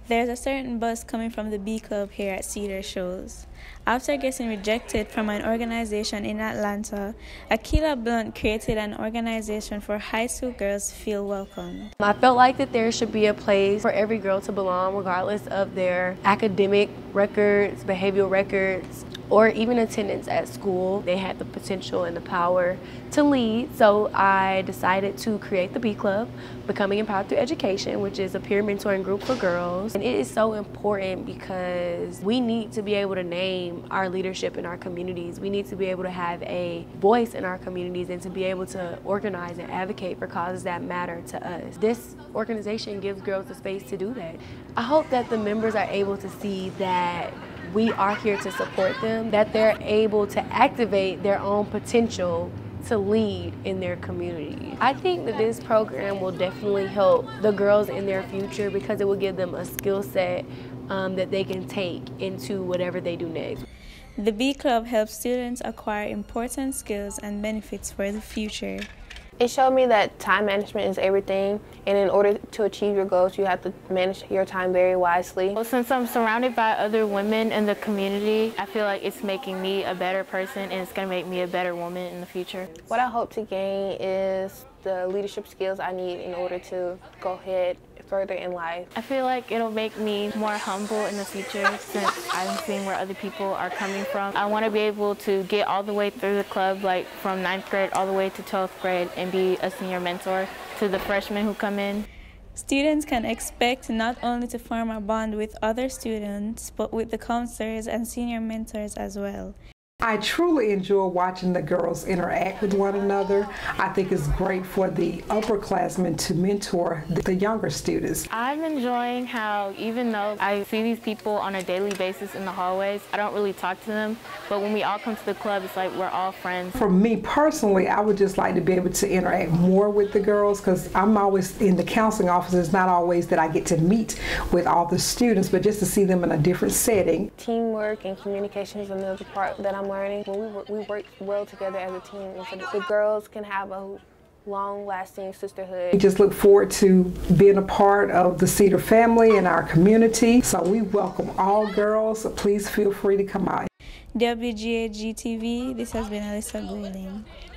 There's a certain buzz coming from the B Club here at Cedar shows. After getting rejected from an organization in Atlanta, Akilah Blount created an organization for high school girls to feel welcome. I felt like that there should be a place for every girl to belong, regardless of their academic records, behavioral records, or even attendance at school. They had the potential and the power to lead, so I decided to create the B Club, Becoming Empowered Through Education, which is a peer mentoring group for girls. And it is so important because we need to be able to name our leadership in our communities. We need to be able to have a voice in our communities and to be able to organize and advocate for causes that matter to us. This organization gives girls the space to do that. I hope that the members are able to see that we are here to support them, that they're able to activate their own potential to lead in their community. I think that this program will definitely help the girls in their future because it will give them a skill set that they can take into whatever they do next. The B Club helps students acquire important skills and benefits for the future. It showed me that time management is everything, and in order to achieve your goals, you have to manage your time very wisely. Well, since I'm surrounded by other women in the community, I feel like it's making me a better person and it's going to make me a better woman in the future. What I hope to gain is the leadership skills I need in order to go ahead further in life. I feel like it'll make me more humble in the future since I'm seeing where other people are coming from. I want to be able to get all the way through the club, like from 9th grade all the way to 12th grade, and be a senior mentor to the freshmen who come in. Students can expect not only to form a bond with other students, but with the counselors and senior mentors as well. I truly enjoy watching the girls interact with one another. I think it's great for the upperclassmen to mentor the younger students. I'm enjoying how even though I see these people on a daily basis in the hallways, I don't really talk to them, but when we all come to the club, it's like we're all friends. For me personally, I would just like to be able to interact more with the girls because I'm always in the counseling office. It's not always that I get to meet with all the students, but just to see them in a different setting. Teamwork and communication is another part that I'm learning. When we work well together as a team, and so the girls can have a long-lasting sisterhood. We just look forward to being a part of the Cedar family and our community. So we welcome all girls. So please feel free to come out. WGAG TV, this has been Alyssa Golding.